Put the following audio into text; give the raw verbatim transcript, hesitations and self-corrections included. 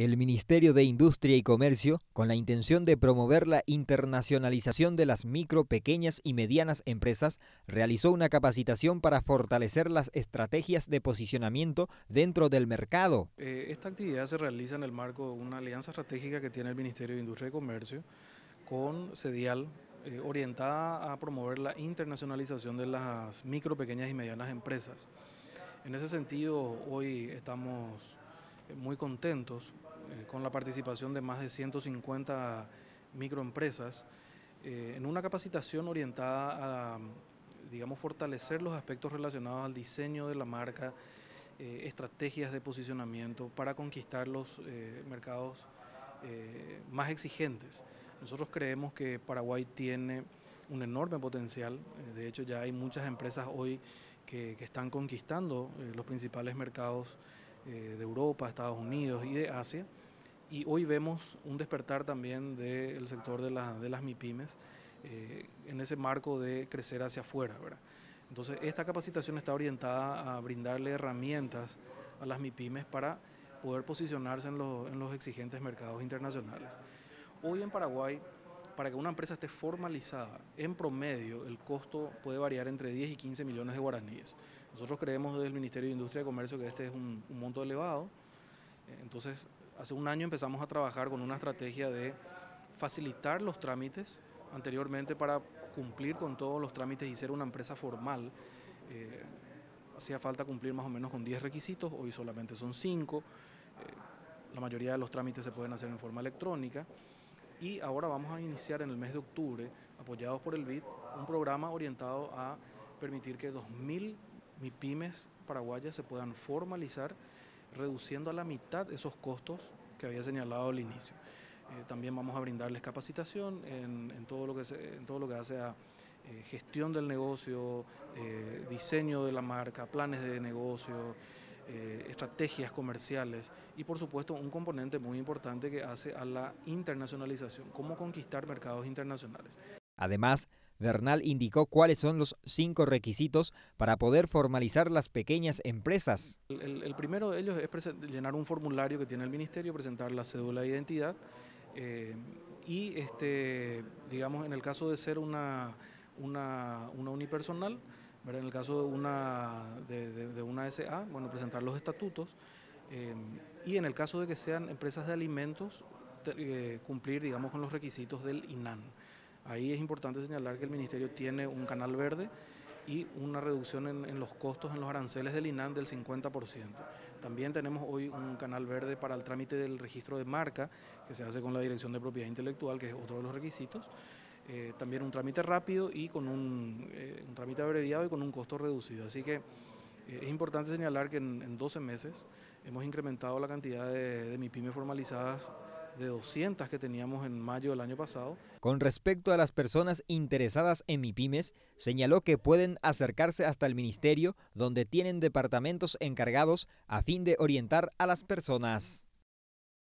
El Ministerio de Industria y Comercio, con la intención de promover la internacionalización de las micro, pequeñas y medianas empresas, realizó una capacitación para fortalecer las estrategias de posicionamiento dentro del mercado. Eh, esta actividad se realiza en el marco de una alianza estratégica que tiene el Ministerio de Industria y Comercio con Sedial, eh, orientada a promover la internacionalización de las micro, pequeñas y medianas empresas. En ese sentido, hoy estamos muy contentos eh, con la participación de más de ciento cincuenta microempresas eh, en una capacitación orientada a, digamos, fortalecer los aspectos relacionados al diseño de la marca, eh, estrategias de posicionamiento para conquistar los eh, mercados eh, más exigentes. Nosotros creemos que Paraguay tiene un enorme potencial, eh, de hecho ya hay muchas empresas hoy que, que están conquistando eh, los principales mercados eh, de Europa, Estados Unidos y de Asia, y hoy vemos un despertar también del sector de, la, de las MIPYMES eh, en ese marco de crecer hacia afuera, ¿verdad? Entonces esta capacitación está orientada a brindarle herramientas a las MIPYMES para poder posicionarse en, lo, en los exigentes mercados internacionales. Hoy en Paraguay, para que una empresa esté formalizada, en promedio el costo puede variar entre diez y quince millones de guaraníes. Nosotros creemos desde el Ministerio de Industria y Comercio que este es un, un monto elevado. Entonces, hace un año empezamos a trabajar con una estrategia de facilitar los trámites anteriormente para cumplir con todos los trámites y ser una empresa formal. Eh, hacía falta cumplir más o menos con diez requisitos, hoy solamente son cinco. Eh, la mayoría de los trámites se pueden hacer en forma electrónica. Y ahora vamos a iniciar en el mes de octubre, apoyados por el B I D, un programa orientado a permitir que dos mil MIPYMES paraguayas se puedan formalizar, reduciendo a la mitad esos costos que había señalado al inicio. Eh, también vamos a brindarles capacitación en, en, todo, lo que se, en todo lo que hace a eh, gestión del negocio, eh, diseño de la marca, planes de negocio, Eh, estrategias comerciales y por supuesto un componente muy importante que hace a la internacionalización, cómo conquistar mercados internacionales. Además, Bernal indicó cuáles son los cinco requisitos para poder formalizar las pequeñas empresas. El, el, el primero de ellos es llenar un formulario que tiene el ministerio, presentar la cédula de identidad eh, y, este, digamos, en el caso de ser una, una, una unipersonal, ¿verdad? En el caso de una, de, de, de una S A, bueno, presentar los estatutos eh, y en el caso de que sean empresas de alimentos, eh, cumplir, digamos, con los requisitos del I N A N. Ahí es importante señalar que el Ministerio tiene un canal verde y una reducción en, en los costos en los aranceles del I N A N del cincuenta por ciento. También tenemos hoy un canal verde para el trámite del registro de marca, que se hace con la Dirección de Propiedad Intelectual, que es otro de los requisitos. Eh, también un trámite rápido y con un, eh, un trámite abreviado y con un costo reducido. Así que eh, es importante señalar que en, en doce meses hemos incrementado la cantidad de, de MIPYMES formalizadas de doscientas que teníamos en mayo del año pasado. Con respecto a las personas interesadas en MIPYMES, señaló que pueden acercarse hasta el ministerio, donde tienen departamentos encargados a fin de orientar a las personas.